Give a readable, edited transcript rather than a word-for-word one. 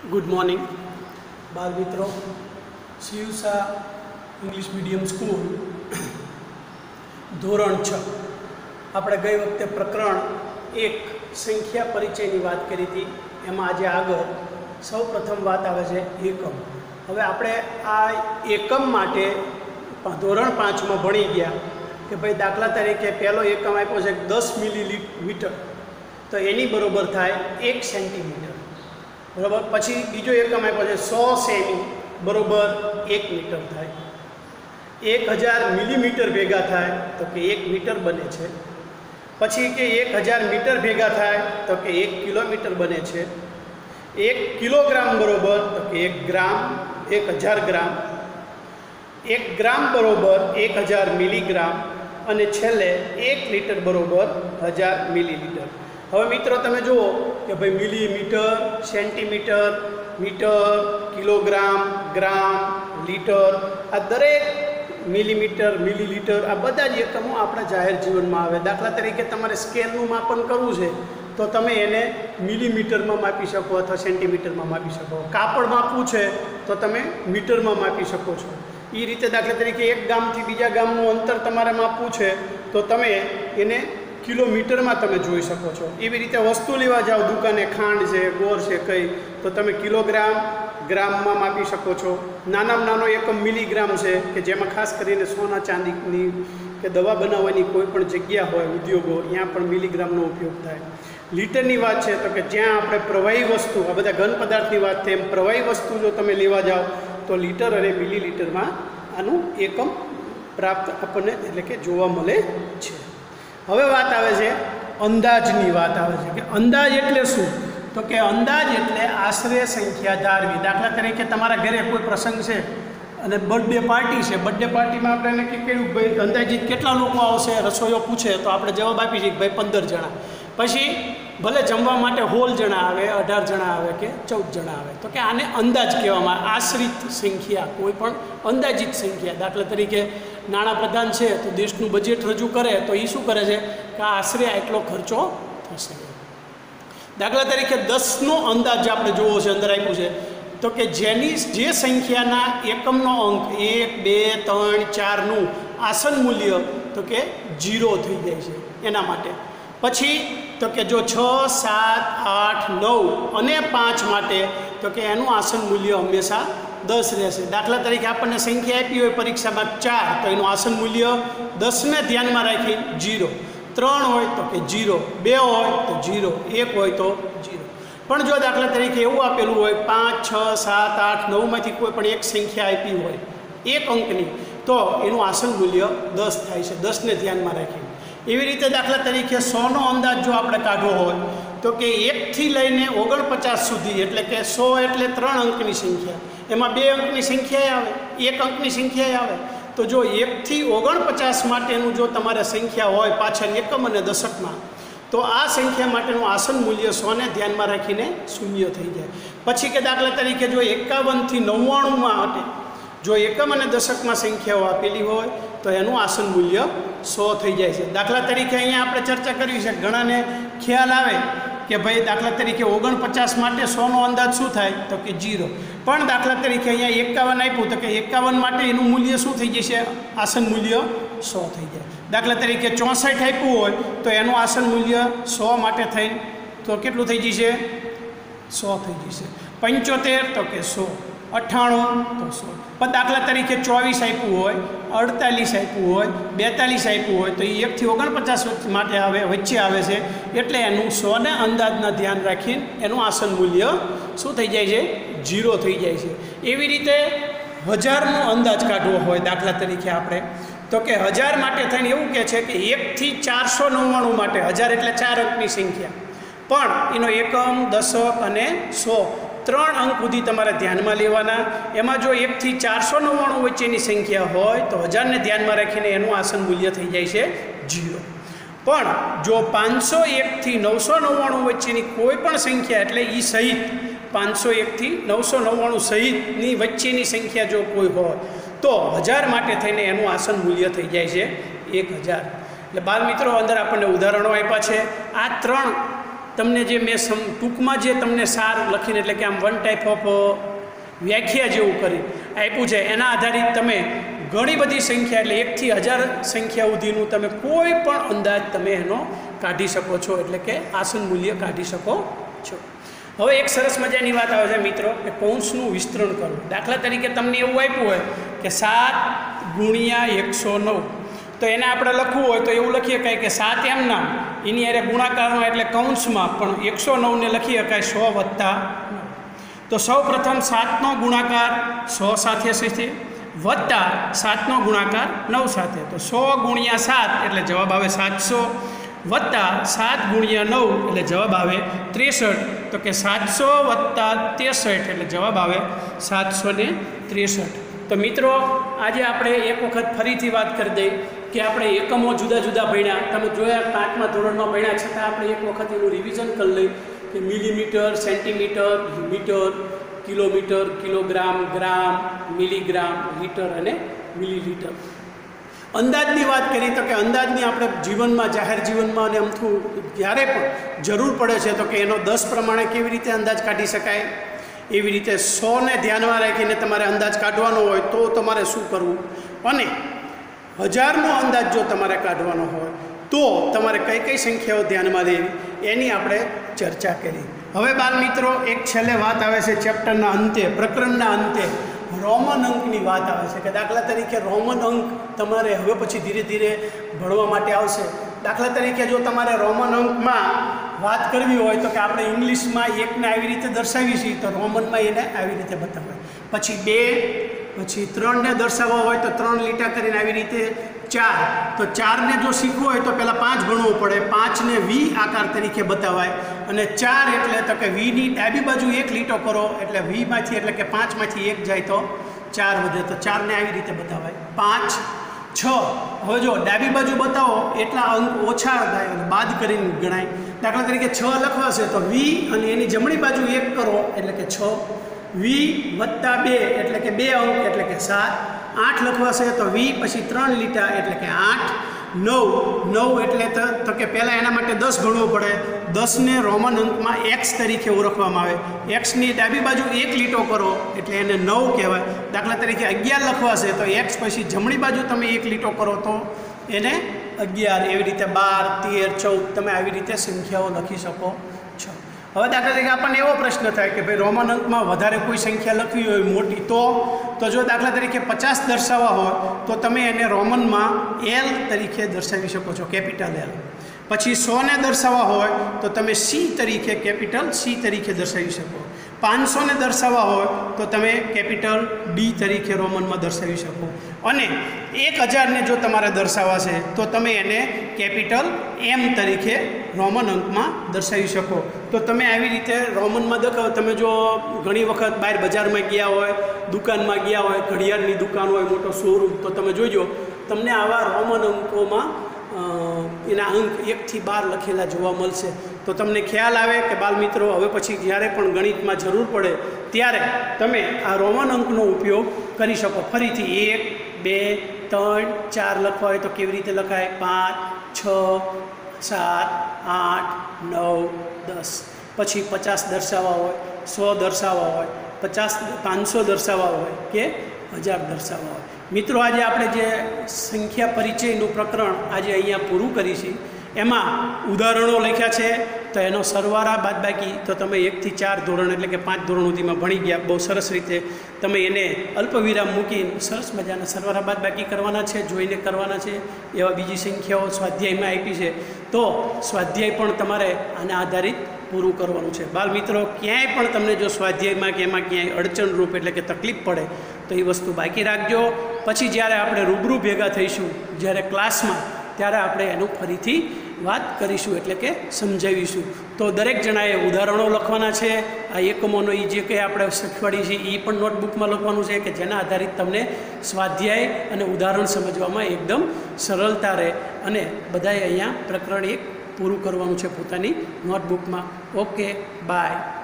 Good morning बाल मित्रों। शिवसा English medium school धोरण 6 આપણે ગઈ વખતે પ્રકરણ 1 સંખ્યા પરિચયની વાત કરી હતી। એમાં આજે આગળ સૌ પ્રથમ વાત આવે છે એકમ। હવે આપણે આ એકમ માટે ધોરણ 5માં ભણી ગયા કે ભાઈ દાખલા તરીકે પહેલો એકમ આપ્યો છે 10 મિલીમીટર, તો એની બરોબર થાય 1 સેન્ટીમીટર, બરાબર। પછી બીજો એકમ આપ્યો છે 100 સેમી બરોબર 1 મીટર થાય। 1000 મિલીમીટર ભેગા થાય તો કે 1 મીટર બને છે। પછી કે 1000 મીટર ભેગા થાય તો કે 1 કિલોમીટર બને છે। 1 કિલોગ્રામ બરોબર તો કે 1 ગ્રામ, 1000 ગ્રામ। 1 ગ્રામ બરોબર 1000 મિલીગ્રામ અને છેલ્લે 1 લીટર બરોબર 1000 મિલીલીટર। હવે મિત્રો તમે જુઓ કે ભાઈ millimetre, centimetre, metre, kilogram, gram, litre, આ દરેક મિલીમીટર, મિલીલીટર આ બધા જ એકમો આપણા જાહેર જીવનમાં આવે। દાખલા તરીકે તમારે સ્કેલનું માપન કરવું છે તો તમે એને મિલીમીટરમાં માપી શકો અથવા સેન્ટીમીટરમાં માપી શકો। કાપડ માપવું છે તો તમે મીટરમાં માપી શકો છો। એ રીતે દાખલા તરીકે એક ગામથી બીજા ગામનું અંતર તમારે માપવું છે તો તમે એને કિલોમીટરમાં તમે જોઈ શકો છો। એવી રીતે વસ્તુ લેવા જાઓ દુકાને, ખાંડ છે, ગોળ છે કંઈ, તો તમે કિલોગ્રામ, ગ્રામમાં માપી શકો છો। નાનામાં નાનો એકમ મિલીગ્રામ છે કે જેમાં ખાસ કરીને સોના ચાંદીની કે દવા બનાવવાની કોઈ પણ જગ્યા હોય, ઉદ્યોગો, ત્યાં પણ મિલીગ્રામનો ઉપયોગ થાય। લીટરની વાત છે તો કે જ્યાં આપણે પ્રવાહી વસ્તુ, આ બધા ઘન પદાર્થની વાત છે, એમ પ્રવાહી વસ્તુ જો તમે લેવા જાઓ તો લીટર અને મિલીલીટરમાં આનું એકમ પ્રાપ્ત આપણને એટલે કે જોવા મળે છે। હવે વાત આવે છે અંદાજની વાત આવે છે કે અંદાજ એટલે શું? તો કે અંદાજ એટલે આશરે સંખ્યા ધારવી। દાખલા તરીકે તમારા ઘરે કોઈ પ્રસંગ છે અને બર્થડે પાર્ટી છે, બર્થડે પાર્ટીમાં આપણે નક્કી કર્યું ભાઈ અંદાજિત કેટલા લોકો આવશે, રસોઈયો પૂછે તો આપણે જવાબ આપી છીએ કે ભાઈ 15 જણા। પછી ભલે જમવા માટે 16 જણા આવે, 18 જણા આવે કે 14 જણા આવે, તો કે આને અંદાજ કહેવામાં આવે। આશ્રિત સંખ્યા, કોઈ પણ અંદાજિત સંખ્યા। દાખલા તરીકે નાણાપ્રધાન છે તો દેશનું બજેટ રજૂ કરે તો એ શું કરે છે કે આશરે આટલો ખર્ચો થશે। દાખલા તરીકે 10નો અંદાજ આપણે જોવો છે, અંદર આપ્યું છે તો કે જેની જે સંખ્યાના એકમનો અંક 1, 2, 3, 4નું આસન મૂલ્ય તો કે 0 થઈ જાય છે એના માટે। પછી તો કે જો 6, 7, 8, 9 અને 5 માટે તો કે એનું આસન મૂલ્ય હંમેશા 10 રહેશે। દાખલા તરીકે આપણને સંખ્યા આપી હોય પરીક્ષામાં 4 તો એનું આસન મૂલ્ય 10ને ધ્યાનમાં રાખી 0, 3 હોય તો કે 0, 2 હોય તો 0, 1 હોય તો 0। પણ જો દાખલા તરીકે એવું આપેલું હોય 5, 6, 7, 8, 9માંથી કોઈ પણ એક સંખ્યા આપી હોય એક અંકની, તો એનું આસન મૂલ્ય 10 થાય છે, 10ને ધ્યાનમાં રાખી। એવી રીતે દાખલા તરીકે 100નો અંદાજ જો આપણે કાઢવો હોય તો કે 1 થી લઈને 49 સુધી, એટલે કે 100 એટલે 3 અંકની સંખ્યા, એમાં 2 અંકની સંખ્યા આવે, 1 અંકની સંખ્યા આવે। તો જો 1 થી 49 માટેનું જો તમારે સંખ્યા હોય પાછળ એકમ અને દશકમાં, તો આ સંખ્યા માટેનું આસન મૂલ્ય 100ને ધ્યાનમાં રાખીને 0 થઈ જાય। પછી કે દાખલા તરીકે જો 51 થી 99 માટે જો એકમ અને દશકમાં સંખ્યાઓ આપેલી હોય તો એનું આસન મૂલ્ય 100 થઈ જાય છે। દાખલા તરીકે અહીંયા આપણે ચર્ચા કરવી છે, ઘણાને ખ્યાલ આવે કે ભાઈ દાખલા તરીકે 49 માટે 100નો અંદાજ શું થાય તો કે 0, પણ દાખલા તરીકે અહીંયા 51 આપ્યું તો કે 51 માટે એનું મૂલ્ય શું થઈ જશે, આસન મૂલ્ય 100 થઈ જાય। દાખલા તરીકે 64 આપ્યું હોય તો એનું આસન મૂલ્ય 100 માટે થઈ તો કેટલું થઈ જશે, 100 થઈ જશે। 75 તો કે 100, 98 તો 100। પણ દાખલા તરીકે 24 આપ્યું હોય, 48 આપ્યું હોય, 42 આપ્યું હોય તો એ 1 થી 49 માટે આવે, વચ્ચે આવે છે, એટલે એનું 100ને અંદાજના ધ્યાન રાખીને એનું આસન મૂલ્ય શું થઈ જાય છે, 0 થઈ જાય છે। એવી રીતે 1000નો અંદાજ કાઢવો હોય દાખલા તરીકે આપણે તો કે 1000 માટે થઈને એવું કહે છે કે 1 થી 499 માટે, 1000 એટલે 4 અંકની સંખ્યા, પણ એનો એકમ, દશક અને 100 3 અંક સુધી તમારે ધ્યાનમાં લેવાના। એમાં જો 1 થી 499 વચ્ચેની સંખ્યા હોય તો 1000ને ધ્યાનમાં રાખીને એનું આસન મૂલ્ય થઈ જાય છે 0। પણ જો 501 થી 999 વચ્ચેની કોઈ પણ સંખ્યા, એટલે એ સહિત 501 થી 999 સહિતની વચ્ચેની સંખ્યા જો કોઈ હોય તો 1000 માટે થઈને એનું આસન મૂલ્ય થઈ જાય છે 1000। એટલે બાળ મિત્રો અંદર આપણને ઉદાહરણો આપ્યા છે। આ 3 તમને જે મેં ટૂંકમાં જે તમને સાર લખીને એટલે કે આમ વન ટાઈપ ઓફ વ્યાખ્યા જેવું કરી આપ્યું છે, એના આધારિત તમે ઘણી બધી સંખ્યા એટલે 1 થી 1000 સંખ્યા સુધીનું તમે કોઈ પણ અંદાજ તમે એનો કાઢી શકો છો, એટલે કે આસન મૂલ્ય કાઢી શકો છો. હવે એક સરસ મજાની વાત આવે છે મિત્રો કે કૌંસનું વિસ્તરણ કરવું. દાખલા તરીકે તમને એવું આપ્યું હોય કે 7 ગુણ્યા 109, તો એને આપણે લખવું હોય તો એવું લખી શકાય કે 7 એમ નામ એની અરે ગુણાકારમાં એટલે કૌંસમાં પણ 109 ને લખી શકાય 100 વત્તા 9. તો સૌ પ્રથમ 7નો ગુણાકાર 100 સાથે થશે વત્તા 7નો ગુણાકાર 9 સાથે, તો 100 ગુણ્યા 7 એટલે જવાબ આવે 700 વત્તા 7 ગુણ્યા 9 એટલે જવાબ આવે 63. તો કે 700 વત્તા 63 એટલે જવાબ આવે 763. તો મિત્રો આજે આપણે એક વખત ફરીથી વાત કરી દઈએ કે આપણે એકમો જુદા જુદા ભણ્યા, તમે જોયા 5મા ધોરણમાં ભણ્યા, છતાં આપણે એક વખત એનું રિવિઝન કરી લઈએ કે millimetre, centimetre, metre, kilometre, kilogram, gram, milligram, litre અને મિલીલીટર. અંદાજની વાત કરી તો કે અંદાજની આપણે જીવનમાં, જાહેર જીવનમાં અને અમથું જ્યારે પણ જરૂર પડે છે તો કે એનો 10 પ્રમાણે કેવી રીતે અંદાજ કાઢી શકાય, એવી રીતે 100ને ધ્યાનમાં રાખીને તમારે અંદાજ કાઢવાનો હોય તો તમારે શું કરવું, અને 1000નો અંદાજ જો તમારે કાઢવાનો હોય તો તમારે કઈ કઈ સંખ્યાઓ ધ્યાનમાં લેવી એની આપણે ચર્ચા કરી. હવે બાળ મિત્રો એક છેલ્લે વાત આવે છે ચેપ્ટરના અંતે, પ્રકરણના અંતે રોમન અંકની વાત આવે છે કે દાખલા તરીકે રોમન અંક તમારે હવે પછી ધીરે ધીરે ભણવા માટે આવશે. દાખલા તરીકે જો તમારે રોમન અંકમાં વાત કરવી હોય તો કે આપણે ઇંગ્લિશમાં 1ને આવી રીતે દર્શાવી છીએ તો રોમનમાં એને આવી રીતે બતાવાય, પછી 2, પછી 3ને દર્શાવવા હોય તો 3 લીટા કરીને આવી રીતે 4, તો 4ને જો શીખવું હોય તો પહેલાં 5 ગણવું પડે, 5ને વી આકાર તરીકે બતાવાય, અને 4 એટલે તો કે વીની ડાબી બાજુ 1 લીટો કરો એટલે વીમાંથી એટલે કે 5માંથી 1 જાય તો 4 વધે, તો 4ને આવી રીતે બતાવાય. 5, 6, હવે જો ડાબી બાજુ બતાવો એટલા અંક ઓછા થાય બાદ કરીને ગણાય. દાખલા તરીકે 6 લખવા છે તો વી અને એની જમણી બાજુ 1 કરો એટલે કે 6, વી વત્તા 2 એટલે કે 2 અંક એટલે કે 7, 8 લખવા છે તો વી પછી 3 લીટા એટલે કે 8, 9 એટલે તો કે પહેલાં એના માટે 10 ગણવું પડે, 10ને રોમન અંકમાં એક્સ તરીકે ઓળખવામાં આવે, એક્સની ડાબી બાજુ 1 લીટો કરો એટલે એને 9 કહેવાય. દાખલા તરીકે 11 લખવા છે તો એક્સ પછી જમણી બાજુ તમે 1 લીટો કરો તો એને 11, એવી રીતે 12, 13, 14 તમે આવી રીતે સંખ્યાઓ લખી શકો છો. હવે દાખલા તરીકે આપણને એવો પ્રશ્ન થાય કે ભાઈ રોમન અંકમાં વધારે કોઈ સંખ્યા લખવી હોય મોટી તો જો દાખલા તરીકે 50 દર્શાવવા હોય તો તમે એને રોમનમાં એલ તરીકે દર્શાવી શકો છો, કેપિટલ એલ. પછી 100ને દર્શાવવા હોય તો તમે સી તરીકે, કેપિટલ સી તરીકે દર્શાવી શકો. 500ને દર્શાવવા હોય તો તમે કેપિટલ ડી તરીકે રોમનમાં દર્શાવી શકો, અને 1000ને જો તમારે દર્શાવવા છે તો તમે એને કેપિટલ એમ તરીકે રોમન અંકમાં દર્શાવી શકો. તો તમે આવી રીતે રોમનમાં દેખાવ, તમે જો ઘણી વખત બહાર બજારમાં ગયા હોય, દુકાનમાં ગયા હોય, ઘડિયાળની દુકાન હોય, મોટો શોરૂમ, તો તમે જોજો તમને આવા રોમન અંકોમાં એના અંક 1 થી 12 લખેલા જોવા મળશે. તો તમને ખ્યાલ આવે કે બાળ મિત્રો હવે પછી જ્યારે પણ ગણિતમાં જરૂર પડે ત્યારે તમે આ રોમન અંકનો ઉપયોગ કરી શકો. ફરીથી 1, 2, 3, 4 લખવા હોય તો કેવી રીતે લખાય, 5, 6, 7, 8, 9, 10. પછી 50 દર્શાવવા હોય, 100 દર્શાવવા હોય, 500 દર્શાવવા હોય કે 1000 દર્શાવવા હોય. મિત્રો આજે આપણે જે સંખ્યા પરિચયનું પ્રકરણ આજે અહીંયા પૂરું કરી છે એમાં ઉદાહરણો લખ્યા છે, તો એનો સરવાળા બાદબાકી તો તમે 1 થી 4 ધોરણ એટલે કે 5 ધોરણ સુધીમાં ભણી ગયા. બહુ સરસ રીતે તમે એને અલ્પવિરામ મૂકીને સરસ મજાના સરવાળા બાદબાકી કરવાના છે, જોઈને કરવાના છે. એવા બીજી સંખ્યાઓ સ્વાધ્યાયમાં આપી છે તો સ્વાધ્યાય પણ તમારે આના આધારિત પૂરું કરવાનું છે. બાળ મિત્રો ક્યાંય પણ તમને જો સ્વાધ્યાયમાં કે એમાં ક્યાંય અડચણરૂપ એટલે કે તકલીફ પડે તો એ વસ્તુ બાકી રાખજો. પછી જ્યારે આપણે રૂબરૂ ભેગા થઈશું, જ્યારે ક્લાસમાં, ત્યારે આપણે એનું ફરીથી વાત કરીશું એટલે કે સમજાવીશું. તો દરેક જણાએ ઉદાહરણો લખવાના છે. આ એકમોનો એ જે કંઈ આપણે શીખવાડી છે એ પણ નોટબુકમાં લખવાનું છે કે જેના આધારિત તમને સ્વાધ્યાય અને ઉદાહરણ સમજવામાં એકદમ સરળતા રહે. અને બધાએ અહીંયા પ્રકરણ 1 પૂરું કરવાનું છે પોતાની નોટબુકમાં. Okay, by.